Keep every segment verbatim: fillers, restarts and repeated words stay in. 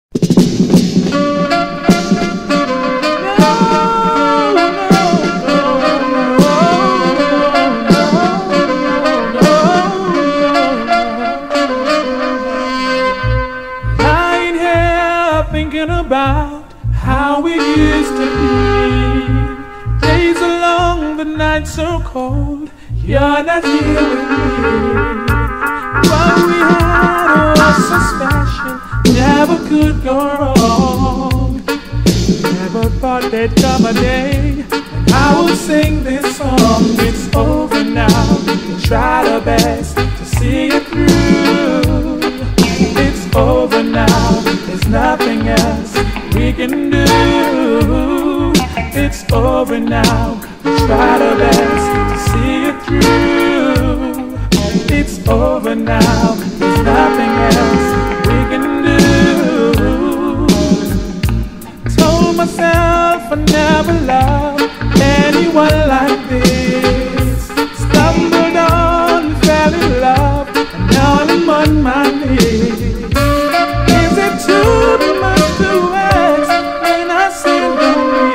About how we used to be. Days are long, the nights are cold. You're not here with me. What we had was so special, never could go wrong. Never thought there'd come a day when I would sing this song. It's over now, we'll try our best to see it through. It's over now, there's nothing else we can do. It's over now, we tried our best to see it through. It's over now, there's nothing else we can do. Told myself I never loved anyone like this. Stumbled on, fell in love, and now I'm on my knees. Is it too much to ask when I say no?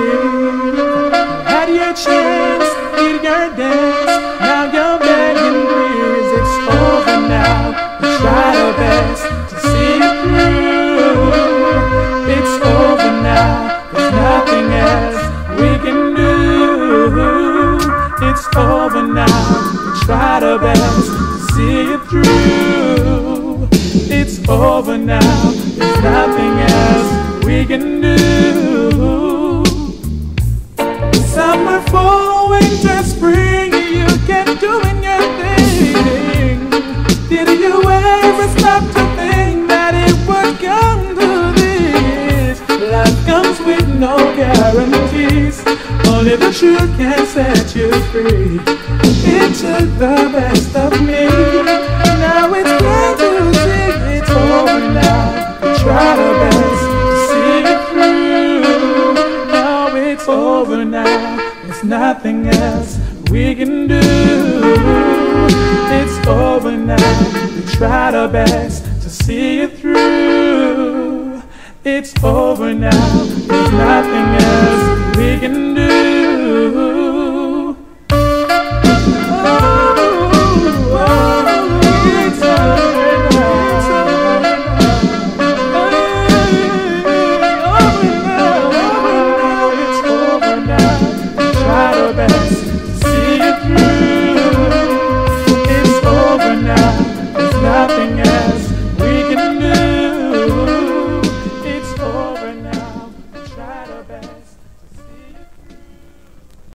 Had your chance, did your dance, now you're begging please. It's over now, we tried our best to see it through. It's over now, there's nothing else we can do. It's over now, we tried our best to see it through. It's over now, there's nothing else we can do. Summer, fall, winter, spring, you kept doing your thing. Did you ever stop to think that it would come to this? Life comes with no guarantees, only the truth can set you free. It took the best of me, now it's time to see. It's over now, we tried our best to see it through. Now it's over now, there's nothing else we can do. It's over now, we tried our best to see it through. It's over now, there's nothing else we can do.